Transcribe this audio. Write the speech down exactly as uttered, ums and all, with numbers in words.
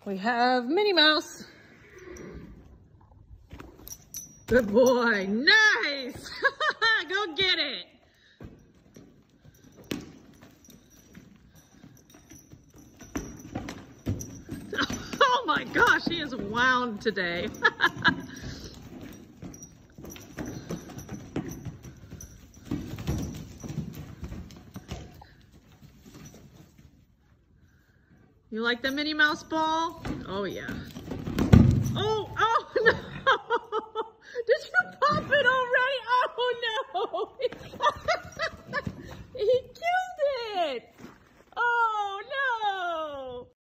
We have Minnie Mouse. Good boy, nice. Go get it. Oh my gosh, he is wound today. You like the Minnie Mouse ball? Oh yeah. Oh!